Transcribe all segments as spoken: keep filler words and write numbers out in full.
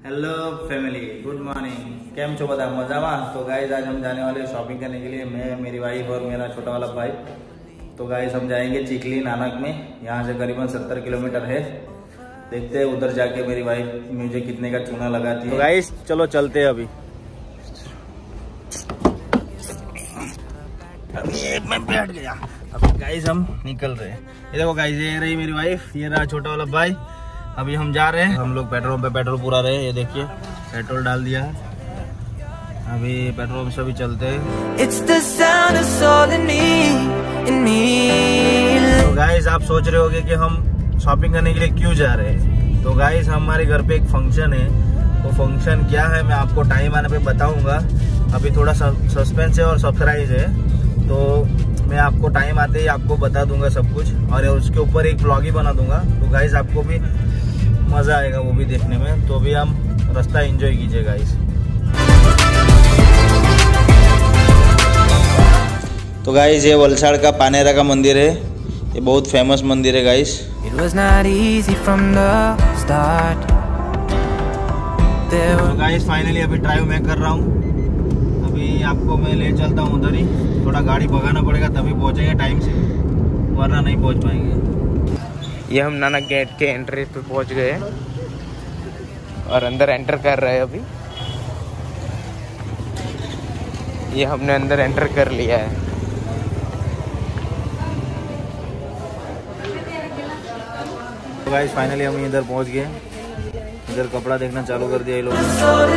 Hello family, good morning. केम छो बता मजामा। तो गाइस आज हम जाने वाले शॉपिंग करने के लिए, मैं, मेरी वाइफ और मेरा छोटा वाला भाई। तो गाइस हम जाएंगे चिखली नानक में, यहाँ से करीबन सत्तर किलोमीटर है। देखते हैं उधर जाके मेरी वाइफ मुझे कितने का चूना लगाती है। तो गाइस चलो चलते हैं अभी। अभी एक में बैठ गया। अभी गाइस हम निकल रहे हैं। ये देखो गाइस, ये रही मेरी वाइफ, ये रहा छोटा वाला भाई। अभी हम जा रहे हैं। हम लोग पेट्रोल पे पेट्रोल पूरा रहे। ये देखिए पेट्रोल डाल दिया है। अभी पेट्रोल से भी चलते हैं। तो गाइस आप सोच रहे होंगे कि हम शॉपिंग करने के लिए क्यों जा रहे हैं। तो गाइस हमारे घर पे एक फंक्शन है। वो फंक्शन क्या है मैं आपको टाइम आने पे बताऊंगा। अभी थोड़ा सस्पेंस है और सरप्राइज है, तो मैं आपको टाइम आते ही आपको बता दूंगा सब कुछ, और उसके ऊपर एक ब्लॉग ही बना दूंगा। तो गाइस आपको भी मजा आएगा वो भी देखने में। तो अभी हम रास्ता एंजॉय कीजिए गाइस। तो गाइस ये वलसाड़ का पानेरा का मंदिर है। ये बहुत फेमस मंदिर है गाइस। तो गाइस फाइनली अभी ड्राइव मैं कर रहा हूँ। अभी आपको मैं ले चलता हूँ उधर ही। थोड़ा गाड़ी भगाना पड़ेगा तभी पहुँचेंगे टाइम से, वरना नहीं पहुँच पाएंगे। ये हम नानक गेट के एंट्री पे पहुंच गए और अंदर एंटर कर रहे हैं अभी। ये हमने अंदर एंटर कर लिया है। तो गाइस फाइनली हम इधर पहुंच गए। इधर कपड़ा देखना चालू कर दिया ये लोग।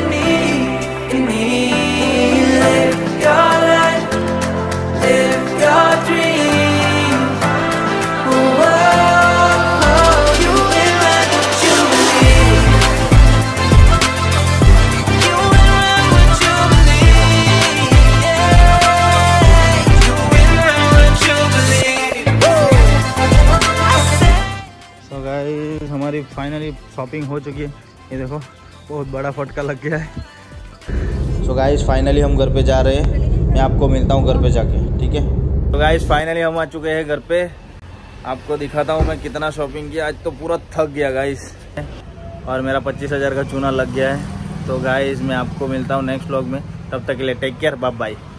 हमारी फाइनली शॉपिंग हो चुकी है। ये देखो बहुत बड़ा फटका लग गया है। सो गाइस फाइनली हम घर पे जा रहे हैं। मैं आपको मिलता हूँ घर पे जाके, ठीक है। तो गाइस फाइनली हम आ चुके हैं घर पे। आपको दिखाता हूँ मैं कितना शॉपिंग किया। आज तो पूरा थक गया गाइस, और मेरा पच्चीस हज़ार का चूना लग गया है। तो गाइस मैं आपको मिलता हूँ नेक्स्ट व्लॉग में। तब तक के लिए टेक केयर, बाय बाय।